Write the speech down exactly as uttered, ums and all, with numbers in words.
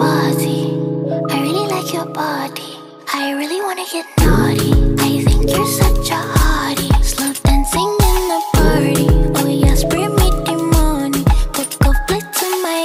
party. I really like your body. I really wanna get naughty.